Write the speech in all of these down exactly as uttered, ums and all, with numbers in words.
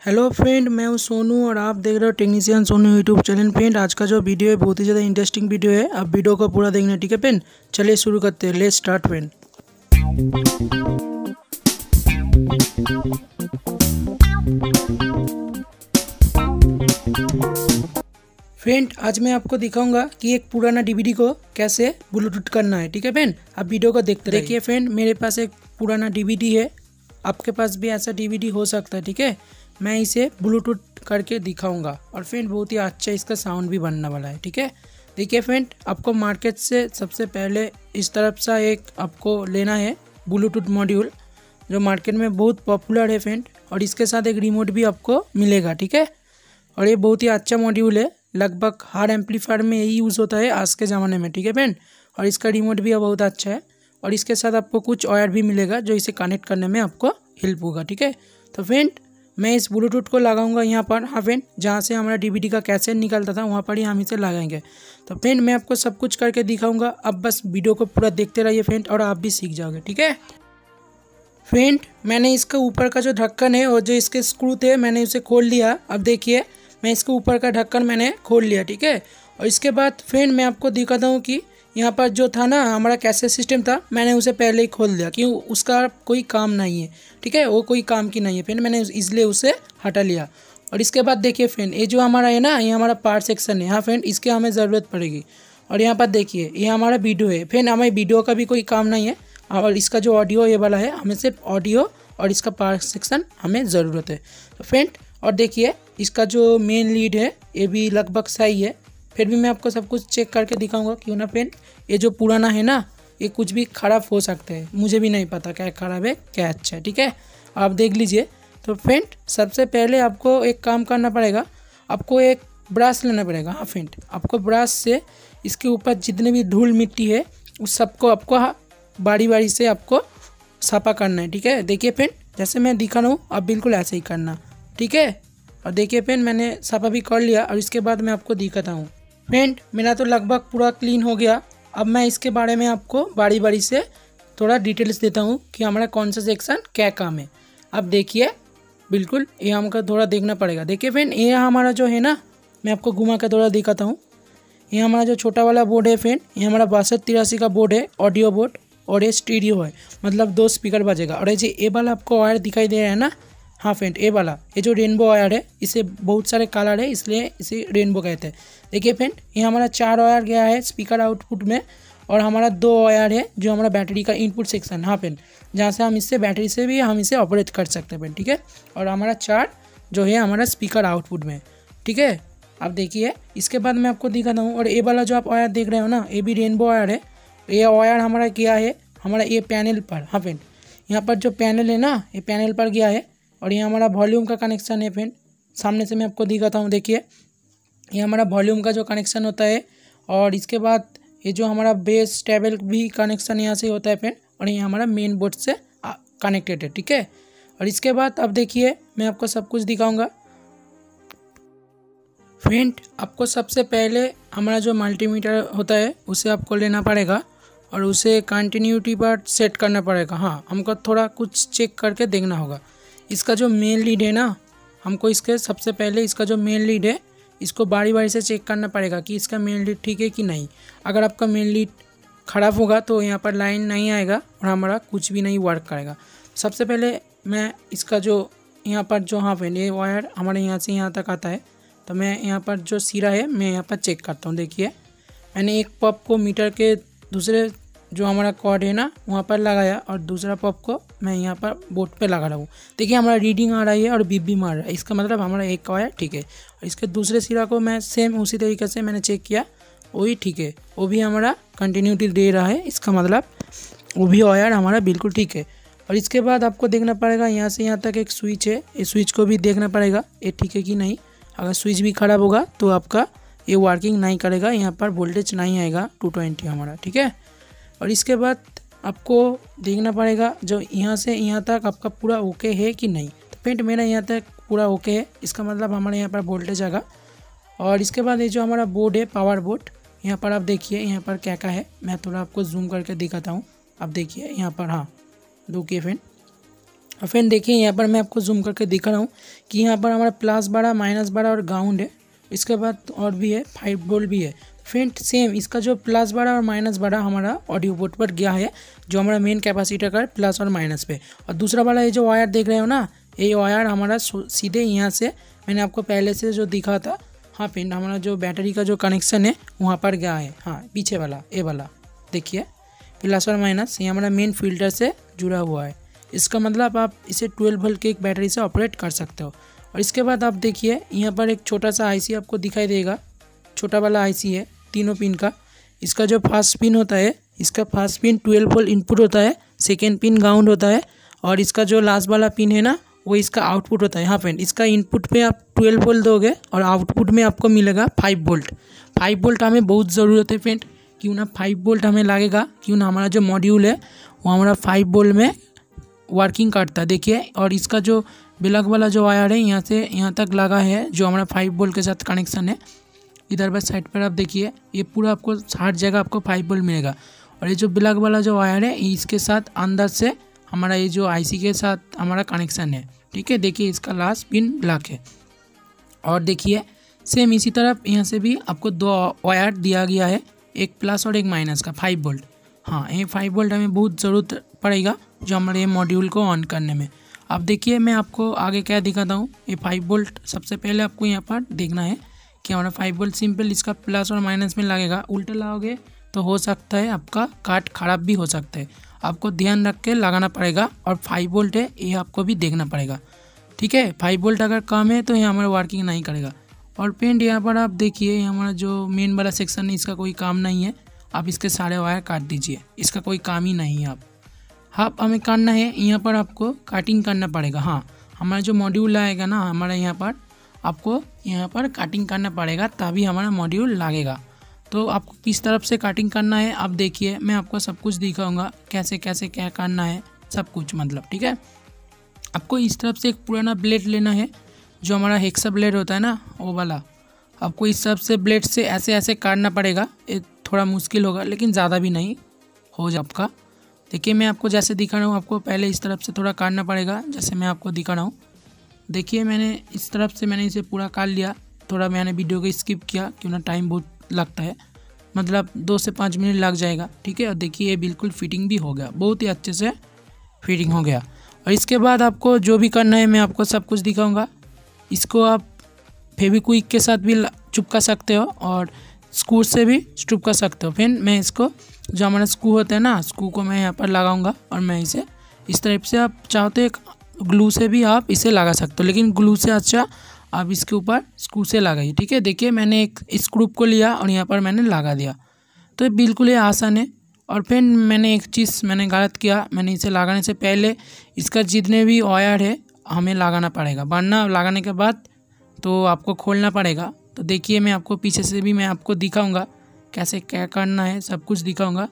Hello friend, मैं हूं सोनू और आप देख रहे हो technician Sonu YouTube channel. Friend, आज का जो वीडियो है बहुत ही ज़्यादा इंटरेस्टिंग वीडियो है। आप वीडियो को पूरा देखना, ठीक है फ्रेंड। चलिए शुरू करते हैं, लेट्स स्टार्ट फ्रेंड। फ्रेंड, आज मैं आपको दिखाऊंगा कि एक पुराना डीवीडी को कैसे ब्लूटूथ करना है, ठीक है फ्रेंड। आप वीडियो को देखते रहिए। देखिए फ्रेंड, मेरे पास एक पुराना डीवीडी है, आपके पास भी ऐसा डीवीडी हो सकता है, ठीक है। मैं इसे ब्लूटूथ करके दिखाऊंगा और फ्रेंड बहुत ही अच्छा इसका साउंड भी बनने वाला है, ठीक है। देखिए फ्रेंड, आपको मार्केट से सबसे पहले इस तरफ सा एक आपको लेना है ब्लूटूथ मॉड्यूल, जो मार्केट में बहुत पॉपुलर है फ्रेंड। और इसके साथ एक रिमोट भी आपको मिलेगा, ठीक है। और ये बहुत ही अच्छा मॉड्यूल है, लगभग हर एम्पलीफायर में यही यूज़ होता है आज के ज़माने में, ठीक है फ्रेंड। और इसका रिमोट भी बहुत अच्छा है और इसके साथ आपको कुछ वायर भी मिलेगा जो इसे कनेक्ट करने में आपको हेल्प होगा, ठीक है। तो फ्रेंड, मैं इस ब्लूटूथ को लगाऊंगा यहाँ पर, हाँ फ्रेंड, जहाँ से हमारा डीवीडी का कैसेट निकलता था वहाँ पर ही हम इसे लगाएंगे। तो फ्रेंड, मैं आपको सब कुछ करके दिखाऊंगा, अब बस वीडियो को पूरा देखते रहिए फ्रेंड और आप भी सीख जाओगे, ठीक है। फ्रेंड, मैंने इसका ऊपर का जो ढक्कन है और जो इसके स्क्रू थे मैंने उसे खोल लिया। अब देखिए, मैं इसके ऊपर का ढक्कन मैंने खोल लिया, ठीक है। और इसके बाद फ्रेंड मैं आपको दिखाता हूँ कि यहाँ पर जो था ना हमारा कैसेट सिस्टम था, मैंने उसे पहले ही खोल दिया क्यों उसका कोई काम नहीं है, ठीक है। वो कोई काम की नहीं है फ्रेंड, मैंने इसलिए उसे हटा लिया। और इसके बाद देखिए फ्रेंड, ये जो हमारा है ना, ये हमारा पार्ट सेक्शन है, हाँ फ्रेंड, इसके हमें ज़रूरत पड़ेगी। और यहाँ पर देखिए, ये हमारा वीडियो है फ्रेंड, हमें वीडियो का भी कोई काम नहीं है। और इसका जो ऑडियो ये वाला है, हमें सिर्फ ऑडियो और इसका पार्ट सेक्शन हमें ज़रूरत है, तो फ्रेंड। और देखिए, इसका जो मेन लीड है ये भी लगभग सही है। फिर भी मैं आपको सब कुछ चेक करके दिखाऊंगा, क्यों ना फ्रेंड, ये जो पुराना है ना, ये कुछ भी ख़राब हो सकते हैं, मुझे भी नहीं पता क्या ख़राब है क्या अच्छा है, ठीक है। आप देख लीजिए। तो फ्रेंड, सबसे पहले आपको एक काम करना पड़ेगा, आपको एक ब्रश लेना पड़ेगा, हाँ फ्रेंड। आपको ब्रश से इसके ऊपर जितने भी धूल मिट्टी है उस सबको आपको बारी बारी से आपको साफा करना है, ठीक है। देखिए फ्रेंड, जैसे मैं दिखा रहा हूँ आप बिल्कुल ऐसे ही करना, ठीक है। और देखिए फ्रेंड, मैंने साफा भी कर लिया और इसके बाद मैं आपको दिखाता हूँ। फ्रेंड, मेरा तो लगभग पूरा क्लीन हो गया। अब मैं इसके बारे में आपको बारी बारी से थोड़ा डिटेल्स देता हूँ कि हमारा कौन सा सेक्शन क्या काम है। अब देखिए, बिल्कुल ये हमको थोड़ा देखना पड़ेगा। देखिए फ्रेंड, ये हमारा जो है ना, मैं आपको घुमा कर थोड़ा दिखाता हूँ। ये हमारा जो छोटा वाला बोर्ड है फ्रेंड, ये हमारा बासठ तिरासी का बोर्ड है, ऑडियो बोर्ड। और ये स्टीरियो है, मतलब दो स्पीकर बजेगा। और ये जो ए वाला आपको वायर दिखाई दे रहा है ना, हाँ फ्रेंड, ए वाला, ये जो रेनबो वायर है, इसे बहुत सारे कलर है इसलिए इसे रेनबो कहते हैं। देखिए फ्रेंड, ये हमारा चार वायर गया है स्पीकर आउटपुट में और हमारा दो वायर है जो हमारा बैटरी का इनपुट सेक्शन, हाँ फ्रेंड, जहाँ से हम इससे बैटरी से भी हम इसे ऑपरेट कर सकते हैं फ्रेंड, ठीक है। और हमारा चार जो है हमारा स्पीकर आउटपुट में, ठीक है। अब देखिए, इसके बाद मैं आपको दिखाता हूँ। और ए वाला जो आप वायर देख रहे हो ना, ये भी रेनबो वायर है। ये वायर हमारा गया है हमारा ये पैनल पर, हाँ फ्रेंड, यहाँ पर जो पैनल है ना, ये पैनल पर गया है। और ये हमारा वॉल्यूम का कनेक्शन है फ्रेंड, सामने से मैं आपको दिखाता हूँ। देखिए, ये हमारा वॉल्यूम का जो कनेक्शन होता है। और इसके बाद ये जो हमारा बेस टेबल भी कनेक्शन यहाँ से होता है फ्रेंड। और ये हमारा मेन बोर्ड से कनेक्टेड है, ठीक है। और इसके बाद अब देखिए, मैं आपको सब कुछ दिखाऊंगा। फ्रेंड, आपको सबसे पहले हमारा जो मल्टीमीटर होता है उसे आपको लेना पड़ेगा और उसे कंटिन्यूटी पर सेट करना पड़ेगा। हाँ, हमको थोड़ा कुछ चेक करके देखना होगा। इसका जो मेन लीड है ना, हमको इसके सबसे पहले इसका जो मेन लीड है इसको बारी बारी से चेक करना पड़ेगा कि इसका मेन लीड ठीक है कि नहीं। अगर आपका मेन लीड ख़राब होगा तो यहाँ पर लाइन नहीं आएगा और हमारा कुछ भी नहीं वर्क करेगा। सबसे पहले मैं इसका जो यहाँ पर जो, हाँ फ्रेंड, ये वायर हमारे यहाँ से यहाँ तक आता है, तो मैं यहाँ पर जो सिरा है मैं यहाँ पर चेक करता हूँ। देखिए, मैंने एक पप को मीटर के दूसरे जो हमारा कॉर्ड है ना वहाँ पर लगाया और दूसरा पप को मैं यहाँ पर बोर्ड पे लगा रहा हूँ। देखिए, हमारा रीडिंग आ रही है और बीप भी मार रहा है, इसका मतलब हमारा एक वायर ठीक है। और इसके दूसरे सिरा को मैं सेम उसी तरीके से मैंने चेक किया, वही ठीक है, वो भी हमारा कंटिन्यूटी दे रहा है, इसका मतलब वो भी वायर हमारा बिल्कुल ठीक है। और इसके बाद आपको देखना पड़ेगा यहाँ से यहाँ तक एक स्विच है, इस स्विच को भी देखना पड़ेगा ये ठीक है कि नहीं। अगर स्विच भी ख़राब होगा तो आपका ये वर्किंग नहीं करेगा, यहाँ पर वोल्टेज नहीं आएगा टू ट्वेंटी हमारा, ठीक है। और इसके बाद आपको देखना पड़ेगा जो यहाँ से यहाँ तक आपका पूरा ओके है कि नहीं। तो फ्रेंड, मेरा यहाँ तक पूरा ओके है, इसका मतलब हमारे यहाँ पर वोल्टेज आएगा। और इसके बाद ये जो हमारा बोर्ड है पावर बोर्ड, यहाँ पर आप देखिए यहाँ पर क्या क्या है, मैं थोड़ा आपको जूम करके दिखाता हूँ। आप देखिए यहाँ पर, हाँ रुकिए फ्रेंड, और फ्रेंड देखिए यहाँ पर मैं आपको जूम करके दिखा रहा हूँ कि यहाँ पर हमारा प्लस बड़ा, माइनस बड़ा और ग्राउंड है। इसके बाद और भी है, फाइव वोल्ट भी है। फ्रेंड सेम इसका जो प्लस बड़ा और माइनस बड़ा हमारा ऑडियो पोर्ट पर गया है, जो हमारा मेन कैपेसिटर का प्लस और माइनस पे। और दूसरा वाला ये जो वायर देख रहे हो ना, ये वायर हमारा सीधे यहाँ से मैंने आपको पहले से जो दिखा था, हाँ फ्रेंड, हमारा जो बैटरी का जो कनेक्शन है वहाँ पर गया है। हाँ पीछे वाला ये वाला देखिए, प्लस और माइनस ये हमारा मेन फिल्टर से जुड़ा हुआ है। इसका मतलब आप इसे ट्वेल्व वोल्ट के एक बैटरी से ऑपरेट कर सकते हो। और इसके बाद आप देखिए यहाँ पर एक छोटा सा आईसी आपको दिखाई देगा, छोटा वाला आईसी है तीनों पिन का। इसका जो फर्स्ट पिन होता है, इसका first pin twelve volt input होता है, सेकेंड पिन ग्राउंड होता है, और इसका जो लास्ट वाला पिन है ना वो इसका आउटपुट होता है। हाँ फ्रेंड, इसका इनपुट पे आप ट्वेल्व वोल्ट दोगे और आउटपुट में आपको मिलेगा फाइव वोल्ट। फाइव वोल्ट हमें बहुत ज़रूरत है फ्रेंड, क्यों ना फाइव वोल्ट हमें लगेगा, क्यों ना हमारा जो मॉड्यूल है वो हमारा फाइव वोल्ट में वर्किंग करता है। देखिए, और इसका जो ब्लैक वाला जो वायर है यहाँ से यहाँ तक लगा है, जो हमारा फाइव वोल्ट के साथ कनेक्शन है। इधर पर साइड पर आप देखिए, ये पूरा आपको हर जगह आपको फाइव वोल्ट मिलेगा। और ये जो ब्लैक वाला जो वायर है इसके साथ अंदर से हमारा ये जो आईसी के साथ हमारा कनेक्शन है। ठीक है, देखिए इसका लास्ट पिन ब्लैक है। और देखिए सेम इसी तरफ यहाँ से भी आपको दो वायर दिया गया है, एक प्लस और एक माइनस का फाइव वोल्ट। हाँ, ये फाइव वोल्ट हमें बहुत ज़रूरत पड़ेगा जो हमारे ये मॉड्यूल को ऑन करने में। अब देखिए मैं आपको आगे क्या दिखाता हूँ। ये फाइव वोल्ट सबसे पहले आपको यहाँ पर देखना है कि हमारा फाइव वोल्ट सिंपल इसका प्लस और माइनस में लगेगा। उल्टा लगाओगे तो हो सकता है आपका कार्ड ख़राब भी हो सकता है, आपको ध्यान रख के लगाना पड़ेगा। और फाइव वोल्ट है ये आपको भी देखना पड़ेगा। ठीक है, फाइव वोल्ट अगर कम है तो ये हमारा वर्किंग नहीं करेगा। और फ्रेंड यहाँ पर आप देखिए हमारा जो मेन वाला सेक्शन है इसका कोई काम नहीं है, आप इसके सारे वायर काट दीजिए, इसका कोई काम ही नहीं है। आप हाँ हमें करना है यहाँ पर आपको काटिंग करना पड़ेगा। हाँ, हमारा जो मॉड्यूल आएगा ना हमारा यहाँ पर आपको यहाँ पर काटिंग करना पड़ेगा, तभी हमारा मॉड्यूल लगेगा। तो आपको किस तरफ से काटिंग करना है आप देखिए, मैं आपको सब कुछ दिखाऊंगा कैसे कैसे क्या करना है सब कुछ, मतलब ठीक है। आपको इस तरफ से एक पुराना ब्लेड लेना है, जो हमारा हेक्सा ब्लेड होता है ना वो वाला। आपको इस तरफ से ब्लेड से ऐसे ऐसे काटना पड़ेगा। ये थोड़ा मुश्किल होगा लेकिन ज़्यादा भी नहीं हो जाए आपका। देखिए मैं आपको जैसे दिखा रहा हूँ, आपको पहले इस तरफ से थोड़ा काटना पड़ेगा, जैसे मैं आपको दिखा रहा हूँ। देखिए मैंने इस तरफ से मैंने इसे पूरा काट लिया। थोड़ा मैंने वीडियो को स्किप किया क्यों ना टाइम बहुत लगता है, मतलब दो से पाँच मिनट लग जाएगा। ठीक है, और देखिए ये बिल्कुल फिटिंग भी हो गया, बहुत ही अच्छे से फिटिंग हो गया। और इसके बाद आपको जो भी करना है मैं आपको सब कुछ दिखाऊंगा। इसको आप फेविक्विक के साथ भी चिपका सकते हो और स्क्रू से भी चिपका सकते हो। फिर मैं इसको जो हमारा स्क्रू होता है ना, स्क्रू को मैं यहाँ पर लगाऊंगा और मैं इसे इस टाइप से, आप चाहते हो ग्लू से भी आप इसे लगा सकते हो, लेकिन ग्लू से अच्छा आप इसके ऊपर स्क्रू से लगाइए। ठीक है, देखिए मैंने एक स्क्रू को लिया और यहाँ पर मैंने लगा दिया, तो बिल्कुल ये आसान है। और फिर मैंने एक चीज़ मैंने गलत किया, मैंने इसे लगाने से पहले इसका जितने भी वायर है हमें लगाना पड़ेगा, वरना लगाने के बाद तो आपको खोलना पड़ेगा। तो देखिए मैं आपको पीछे से भी मैं आपको दिखाऊंगा कैसे क्या करना है, सब कुछ दिखाऊंगा।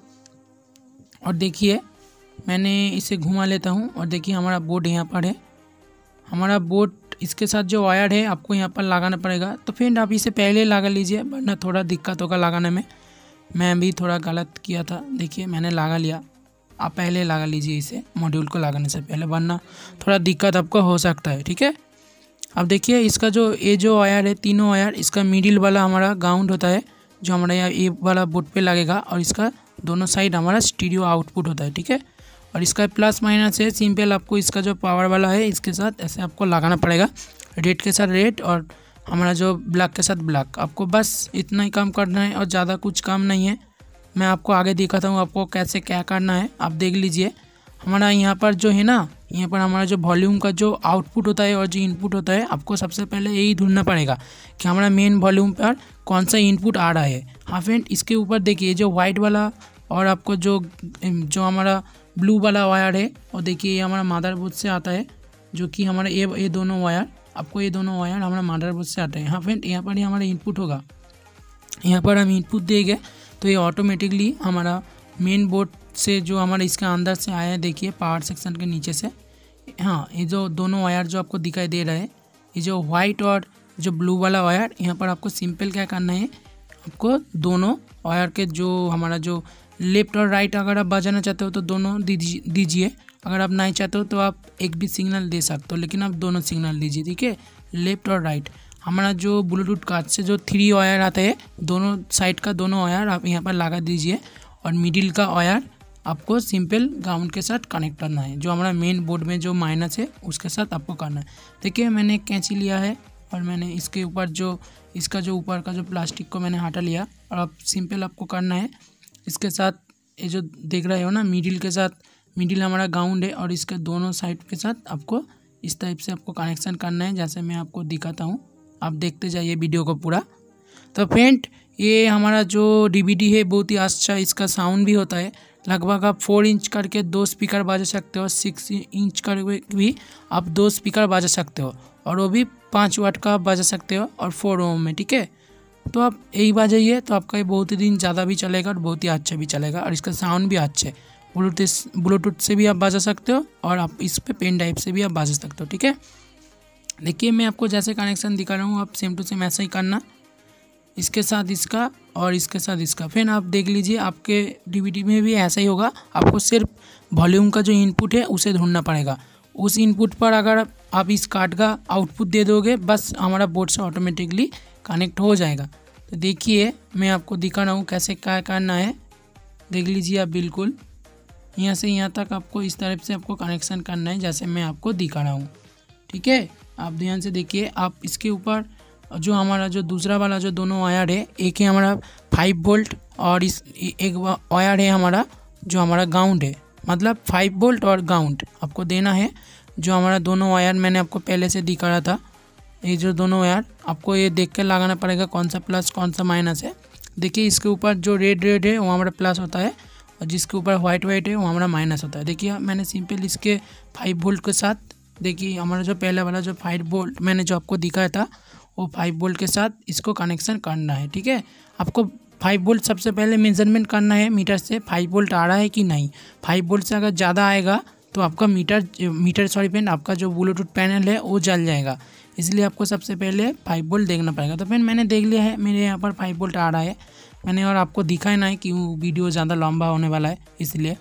और देखिए मैंने इसे घुमा लेता हूँ और देखिए हमारा बोर्ड यहाँ पर है। हमारा बोर्ड इसके साथ जो वायर है आपको यहाँ पर लगाना पड़ेगा। तो फ्रेंड आप इसे पहले लगा लीजिए, वरना थोड़ा दिक्कत होगा लगाने में। मैं भी थोड़ा गलत किया था, देखिए मैंने लगा लिया। आप पहले लगा लीजिए इसे मॉड्यूल को लगाने से पहले, वरना थोड़ा दिक्कत आपको हो सकता है। ठीक है, अब देखिए इसका जो ये जो वायर है, तीनों वायर, इसका मिडिल वाला हमारा ग्राउंड होता है जो हमारा यहाँ ए वाला बोर्ड पे लगेगा, और इसका दोनों साइड हमारा स्टीरियो आउटपुट होता है। ठीक है, और इसका प्लस माइनस है सिंपल, आपको इसका जो पावर वाला है इसके साथ ऐसे आपको लगाना पड़ेगा, रेड के साथ रेड और हमारा जो ब्लैक के साथ ब्लैक। आपको बस इतना ही काम करना है और ज़्यादा कुछ काम नहीं है। मैं आपको आगे दिखाता हूँ आपको कैसे क्या करना है, आप देख लीजिए। हमारा यहाँ पर जो है ना, यहाँ पर हमारा जो वॉल्यूम का जो आउटपुट होता है और जो इनपुट होता है, आपको सबसे पहले यही ढूंढना पड़ेगा कि हमारा मेन वॉल्यूम पर कौन सा इनपुट आ रहा है। हाँ फ्रेंड, इसके ऊपर देखिए जो वाइट वाला और आपको जो जो हमारा ब्लू वाला वायर है, और देखिए ये हमारा मदरबोर्ड से आता है, जो कि हमारा ये ये दोनों वायर, आपको ये दोनों वायर हमारा मदरबोर्ड से आते हैं। हाँ फ्रेंड, यहाँ पर ही हमारा इनपुट होगा। यहाँ पर हम इनपुट देंगे तो ये ऑटोमेटिकली हमारा मेन बोर्ड से जो हमारा इसका अंदर से आया है, देखिए पावर सेक्शन के नीचे से। हाँ, ये जो दोनों वायर जो आपको दिखाई दे रहा है, ये जो वाइट और जो ब्लू वाला वायर, यहाँ पर आपको सिंपल क्या करना है, आपको दोनों वायर के जो हमारा जो लेफ्ट और राइट अगर आप बजाना चाहते हो तो दोनों दीजिए, अगर आप नहीं चाहते हो तो आप एक भी सिग्नल दे सकते हो, लेकिन आप दोनों सिग्नल दीजिए, ठीक है, लेफ्ट और राइट। हमारा जो ब्लूटूथ कार्ड से जो थ्री वायर आता है, दोनों साइड का दोनों वायर आप यहाँ पर लगा दीजिए और मिडिल का वायर आपको सिंपल ग्राउंड के साथ कनेक्ट करना है। जो हमारा मेन बोर्ड में जो माइनस है उसके साथ आपको करना है। देखिए मैंने एक कैंची लिया है और मैंने इसके ऊपर जो इसका जो ऊपर का जो प्लास्टिक को मैंने हटा लिया और अब सिंपल आपको करना है इसके साथ, ये जो देख रहे हो ना मिडिल के साथ, मिडिल हमारा ग्राउंड है और इसके दोनों साइड के साथ आपको इस टाइप से आपको कनेक्शन करना है, जैसे मैं आपको दिखाता हूँ। आप देखते जाइए वीडियो को पूरा। तो फ्रेंड ये हमारा जो डीवीडी है बहुत ही अच्छा इसका साउंड भी होता है। लगभग आप फोर इंच करके दो स्पीकर बजा सकते हो, सिक्स इंच करके भी आप दो स्पीकर बजा सकते हो और वो भी पाँच वाट का आप बजा सकते हो और फोर ओम में, ठीक है। तो आप यही बजाइए तो आपका ये बहुत ही दिन ज़्यादा भी चलेगा और बहुत ही अच्छा भी चलेगा और इसका साउंड भी अच्छा है। ब्लूटूथ ब्लूटूथ से भी आप बजा सकते हो और आप इस पे पेन ड्राइव से भी आप बजा सकते हो, ठीक है। देखिए मैं आपको जैसे कनेक्शन दिखा रहा हूँ आप सेम टू सेम ऐसा ही करना, इसके साथ इसका और इसके साथ इसका। फिर आप देख लीजिए आपके डीवीडी में भी ऐसा ही होगा। आपको सिर्फ वॉल्यूम का जो इनपुट है उसे ढूंढना पड़ेगा। उस इनपुट पर अगर आप इस कार्ड का आउटपुट दे दोगे बस हमारा बोर्ड से ऑटोमेटिकली कनेक्ट हो जाएगा। तो देखिए मैं आपको दिखा रहा हूँ कैसे क्या करना है, देख लीजिए आप। बिल्कुल यहाँ से यहाँ तक आपको इस तरफ से आपको कनेक्शन करना है जैसे मैं आपको दिखा रहा हूँ, ठीक है। आप ध्यान से देखिए। आप इसके ऊपर जो हमारा जो दूसरा वाला जो दोनों वायर है, एक है हमारा फाइव वोल्ट और इस एक वायर है हमारा जो हमारा ग्राउंड है, मतलब फाइव वोल्ट और ग्राउंड आपको देना है। जो हमारा दोनों वायर मैंने आपको पहले से दिखा रहा था, ये जो दोनों वायर आपको ये देख कर लगाना पड़ेगा कौन सा प्लस कौन सा माइनस है। देखिए इसके ऊपर जो रेड रेड है वो हमारा प्लस होता है और जिसके ऊपर वाइट वाइट है वो हमारा माइनस होता है। देखिए मैंने सिंपल इसके फाइव वोल्ट के साथ, देखिए हमारा जो पहले वाला जो फाइव वोल्ट मैंने जो आपको दिखाया था वो फाइव वोल्ट के साथ इसको कनेक्शन करना है, ठीक है। आपको फाइव वोल्ट सबसे पहले मेजरमेंट करना है मीटर से, फाइव वोल्ट आ रहा है कि नहीं। फाइव वोल्ट से अगर ज़्यादा आएगा तो आपका मीटर मीटर सॉरी फ्रेंड आपका जो ब्लूटूथ पैनल है वो जल जाएगा, इसलिए आपको सबसे पहले फाइव वोल्ट देखना पड़ेगा। तो फ्रेंड मैंने देख लिया है मेरे यहाँ पर फाइव वोल्ट आ रहा है मैंने, और आपको दिखाया ना है कि वीडियो ज़्यादा लंबा होने वाला है, इसलिए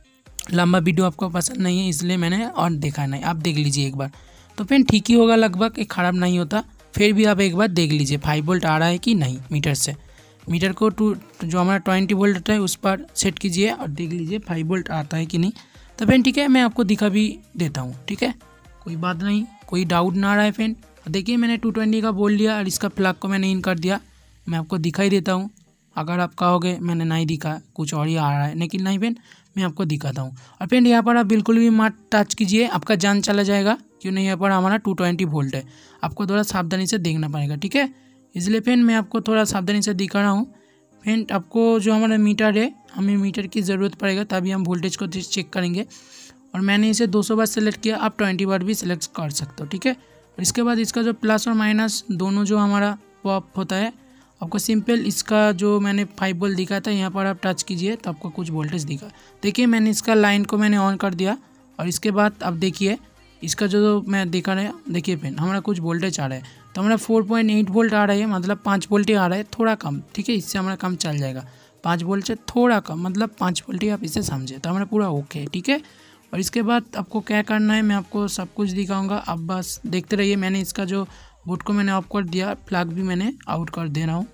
लंबा वीडियो आपको पसंद नहीं है इसलिए मैंने और देखा नहीं। आप देख लीजिए एक बार तो फ्रेंड ठीक ही होगा लगभग, एक ख़राब नहीं होता। फिर भी आप एक बार देख लीजिए फाइव वोल्ट आ रहा है कि नहीं मीटर से। मीटर को टू जो हमारा ट्वेंटी वोल्ट होता है उस पर सेट कीजिए और देख लीजिए फाइव वोल्ट आता है कि नहीं। तो फ्रेंड ठीक है मैं आपको दिखा भी देता हूँ, ठीक है, कोई बात नहीं, कोई डाउट ना आ रहा है फ्रेंड। देखिए मैंने टू ट्वेंटी का बोल दिया और इसका प्लग को मैंने इन कर दिया। मैं आपको दिखाई देता हूँ, अगर आप कहोगे मैंने नहीं दिखा कुछ और ही आ रहा है, लेकिन नहीं फ्रेंड मैं आपको दिखाता हूँ। और फ्रेंड यहाँ पर आप बिल्कुल भी मत टच कीजिए, आपका जान चला जाएगा, क्यों नहीं यहाँ पर हमारा टू ट्वेंटी वोल्ट है। आपको थोड़ा सावधानी से देखना पड़ेगा, ठीक है। इसलिए फ्रेंड मैं आपको थोड़ा सावधानी से दिखा रहा हूँ। फ्रेंड आपको जो हमारा मीटर है, हमें मीटर की ज़रूरत पड़ेगा तभी हम वोल्टेज को चेक करेंगे। और मैंने इसे दो सौ वाट सेलेक्ट किया, आप ट्वेंटी वाट भी सिलेक्ट कर सकते हो, ठीक है। और इसके बाद इसका जो प्लस और माइनस दोनों जो हमारा पॉप होता है, आपको सिंपल इसका जो मैंने फाइव वोल्ट दिखा था यहाँ पर आप टच कीजिए तो आपको कुछ वोल्टेज दिखा। देखिए मैंने इसका लाइन को मैंने ऑन कर दिया और इसके बाद अब देखिए इसका जो मैं दिखा रहा है, देखिए फ्रेंड हमारा कुछ वोल्टेज आ रहा है। तो हमारा फोर पॉइंट एट वोल्ट आ रहा है, मतलब पाँच वोल्ट ही आ रहा है, थोड़ा कम, ठीक है। इससे हमारा कम चल जाएगा, पाँच वोल्ट से थोड़ा कम, मतलब पाँच वोल्ट ही आप इसे समझे तो हमारा पूरा ओके है, ठीक है। और इसके बाद आपको क्या करना है मैं आपको सब कुछ दिखाऊंगा, आप बस देखते रहिए। मैंने इसका जो बोर्ड को मैंने ऑफ कर दिया, प्लग भी मैंने आउट कर दे रहा हूँ,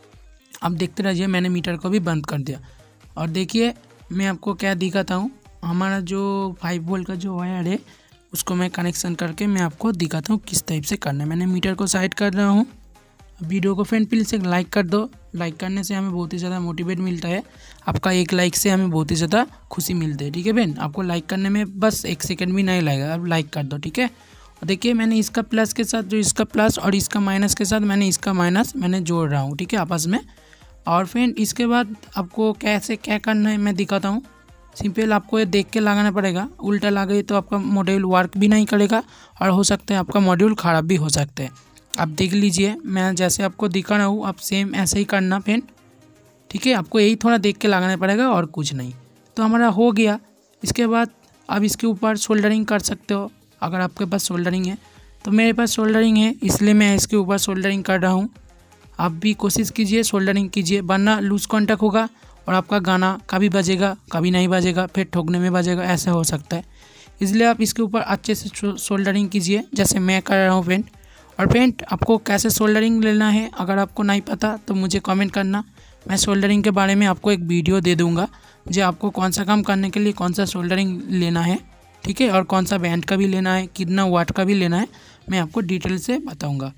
आप देखते रहिए। मैंने मीटर को भी बंद कर दिया और देखिए मैं आपको क्या दिखाता हूँ। हमारा जो फाइव वोल्ट का जो वायर है उसको मैं कनेक्शन करके मैं आपको दिखाता हूँ किस टाइप से करना है। मैंने मीटर को साइड कर रहा हूँ। वीडियो को फ्रेंड प्लीज़ एक लाइक कर दो, लाइक करने से हमें बहुत ही ज़्यादा मोटिवेट मिलता है। आपका एक लाइक से हमें बहुत ही ज़्यादा खुशी मिलती है, ठीक है फ्रेंड। आपको लाइक करने में बस एक सेकंड भी नहीं लगेगा, आप लाइक कर दो, ठीक है। और देखिए मैंने इसका प्लस के साथ जो इसका प्लस और इसका माइनस के साथ मैंने इसका माइनस मैंने जोड़ रहा हूँ, ठीक है, आपस में। और फ्रेंड इसके बाद आपको कैसे क्या करना है मैं दिखाता हूँ। सिंपल आपको ये देख के लगाना पड़ेगा, उल्टा लगे तो आपका मॉड्यूल वर्क भी नहीं करेगा और हो सकता है आपका मॉड्यूल ख़राब भी हो सकता है। आप देख लीजिए मैं जैसे आपको दिखा रहा हूँ, आप सेम ऐसे ही करना फ्रेंड, ठीक है। आपको यही थोड़ा देख के लगाना पड़ेगा और कुछ नहीं। तो हमारा हो गया। इसके बाद आप इसके ऊपर सोल्डरिंग कर सकते हो अगर आपके पास सोल्डरिंग है। तो मेरे पास सोल्डरिंग है इसलिए मैं इसके ऊपर सोल्डरिंग कर रहा हूँ। आप भी कोशिश कीजिए सोल्डरिंग कीजिए, वरना लूज कॉन्टैक्ट होगा और आपका गाना कभी बजेगा कभी नहीं बजेगा, फिर ठोकने में बजेगा, ऐसा हो सकता है। इसलिए आप इसके ऊपर अच्छे से सोल्डरिंग कीजिए जैसे मैं कर रहा हूँ फ्रेंड। और फ्रेंड आपको कैसे सोल्डरिंग लेना है अगर आपको नहीं पता तो मुझे कमेंट करना, मैं सोल्डरिंग के बारे में आपको एक वीडियो दे दूंगा जो आपको कौन सा काम करने के लिए कौन सा सोल्डरिंग लेना है, ठीक है, और कौन सा बैंड का भी लेना है, कितना वाट का भी लेना है, मैं आपको डिटेल से बताऊंगा।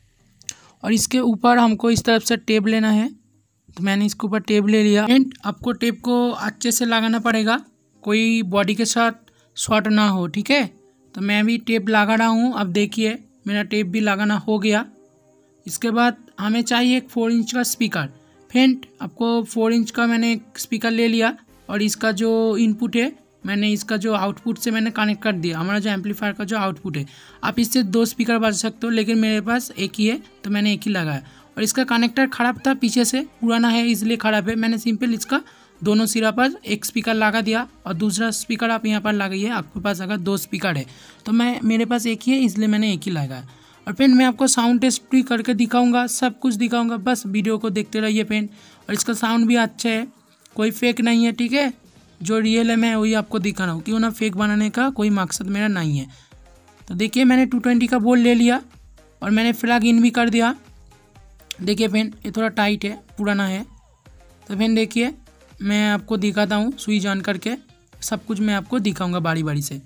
और इसके ऊपर हमको इस तरफ से टेप लेना है, तो मैंने इसके ऊपर टेप ले लिया। एंड आपको टेप को अच्छे से लगाना पड़ेगा, कोई बॉडी के साथ शॉर्ट ना हो, ठीक है। तो मैं भी टेप लगा रहा हूँ, अब देखिए मेरा टेप भी लगाना हो गया। इसके बाद हमें चाहिए एक फोर इंच का स्पीकर। फ्रेंड आपको फोर इंच का मैंने एक स्पीकर ले लिया और इसका जो इनपुट है मैंने इसका जो आउटपुट से मैंने कनेक्ट कर दिया, हमारा जो एम्पलीफायर का जो आउटपुट है। आप इससे दो स्पीकर बजा सकते हो लेकिन मेरे पास एक ही है तो मैंने एक ही लगाया। और इसका कनेक्टर ख़राब था, पीछे से पुराना है इसलिए ख़राब है। मैंने सिंपल इसका दोनों सिरा पर एक स्पीकर लगा दिया और दूसरा स्पीकर आप यहाँ पर लगाइए। आपके पास अगर दो स्पीकर है तो मैं मेरे पास एक ही है इसलिए मैंने एक ही लगाया। और फ्रेंड मैं आपको साउंड टेस्ट भी करके दिखाऊंगा, सब कुछ दिखाऊंगा, बस वीडियो को देखते रहिए फ्रेंड। और इसका साउंड भी अच्छा है, कोई फेक नहीं है, ठीक है। जो रियल है मैं वही आपको दिखा रहा हूँ, क्यों ना फेक बनाने का कोई मकसद मेरा नहीं है। तो देखिए मैंने टू ट्वेंटी का बोर्ड ले लिया और मैंने फ्लैग इन भी कर दिया। देखिए फ्रेंड ये थोड़ा टाइट है, पुराना है। तो फ्रेंड देखिए मैं आपको दिखाता हूँ स्विच ऑन करके, सब कुछ मैं आपको दिखाऊंगा बारी बारी से।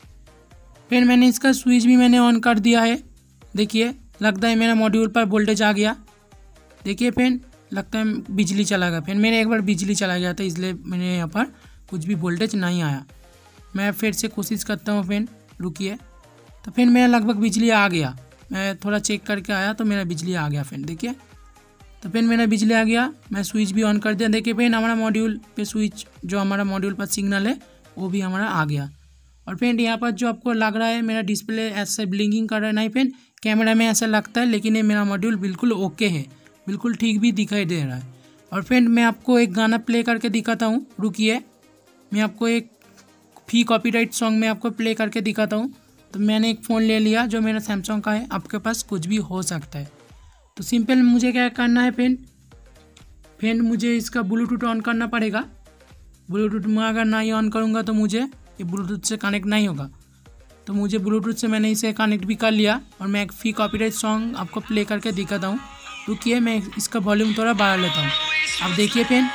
फिर मैंने इसका स्विच भी मैंने ऑन कर दिया है। देखिए लगता है मेरा मॉड्यूल पर वोल्टेज आ गया। देखिए फ्रेंड लगता है बिजली चला गया। फिर मेरे एक बार बिजली चला गया था इसलिए मैंने यहाँ पर कुछ भी वोल्टेज नहीं आया। मैं फिर से कोशिश करता हूँ फ्रेंड, रुकिए। तो फिर मेरा लगभग बिजली आ गया, मैं थोड़ा चेक करके आया तो मेरा बिजली आ गया फ्रेंड। देखिए तो फिर मेरा बिजली आ गया, मैं स्विच भी ऑन कर दिया। देखिए फ्रेंड हमारा मॉड्यूल पे स्विच जो हमारा मॉड्यूल पर सिग्नल है वो भी हमारा आ गया। और फ्रेंड यहाँ पर जो आपको लग रहा है मेरा डिस्प्ले ऐसे ब्लिंकिंग कर रहा है, नहीं फ्रेंड कैमरा में ऐसा लगता है लेकिन ये मेरा मॉड्यूल बिल्कुल ओके है, बिल्कुल ठीक भी दिखाई दे रहा है। और फ्रेंड मैं आपको एक गाना प्ले करके दिखाता हूँ, रुकिए। मैं आपको एक फ्री कॉपीराइट सॉन्ग में आपको प्ले करके दिखाता हूँ। तो मैंने एक फ़ोन ले लिया जो मेरा सैमसंग का है, आपके पास कुछ भी हो सकता है। तो सिंपल मुझे क्या करना है फ्रेंड, फ्रेंड मुझे इसका ब्लूटूथ ऑन करना पड़ेगा। ब्लूटूथ में अगर नहीं ऑन करूँगा तो मुझे ये ब्लूटूथ से कनेक्ट नहीं होगा। तो मुझे ब्लूटूथ से मैंने इसे कनेक्ट भी कर लिया और मैं एक फ्री कॉपीराइट सॉन्ग आपको प्ले करके दिखाता हूँ। रुकिए मैं इसका वॉल्यूम थोड़ा बढ़ा लेता हूँ। अब देखिए फ्रेंड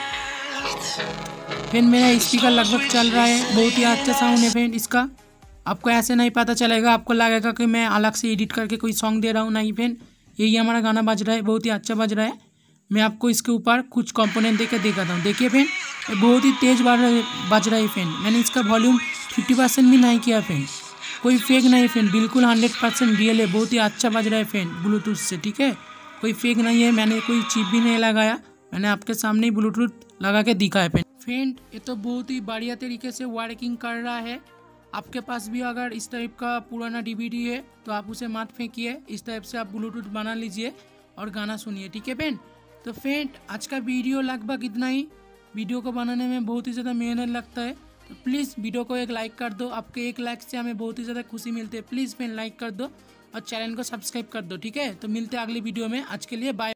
फ्रेंड मेरा स्पीकर लगभग चल रहा है, बहुत ही अच्छा साउंड है फ्रेंड इसका। आपको ऐसे नहीं पता चलेगा, आपको लगेगा कि मैं अलग से एडिट करके कोई सॉन्ग दे रहा हूँ, नहीं फ्रेंड यही हमारा गाना बज रहा है, बहुत ही अच्छा बज रहा है। मैं आपको इसके ऊपर कुछ कंपोनेंट देकर दिखाता हूँ। देखिए फ्रेंड बहुत ही तेज़ बज रहा है फ्रेंड, मैंने इसका वॉल्यूम फिफ्टी परसेंट भी नहीं किया फ्रेंड, कोई फेक नहीं फ्रेंड, बिल्कुल हंड्रेड परसेंट रियल है, बहुत ही अच्छा बज रहा है फ्रेंड ब्लूटूथ से, ठीक है, कोई फेक नहीं है। मैंने कोई चिप भी नहीं लगाया, मैंने आपके सामने ही ब्लूटूथ लगा के दिखा है फ्रेंड। फ्रेंड ये तो बहुत ही बढ़िया तरीके से वर्किंग कर रहा है। आपके पास भी अगर इस टाइप का पुराना डीवीडी है तो आप उसे मत फेंकिए, इस टाइप से आप ब्लूटूथ बना लीजिए और गाना सुनिए, ठीक है फ्रेंड। तो फ्रेंड आज का वीडियो लगभग इतना ही। वीडियो को बनाने में बहुत ही ज़्यादा मेहनत लगता है, तो प्लीज़ वीडियो को एक लाइक कर दो, आपके एक लाइक से हमें बहुत ही ज़्यादा खुशी मिलती है। प्लीज़ फ्रेंड लाइक कर दो और चैनल को सब्सक्राइब कर दो, ठीक है। तो मिलते हैं अगली वीडियो में, आज के लिए बाय।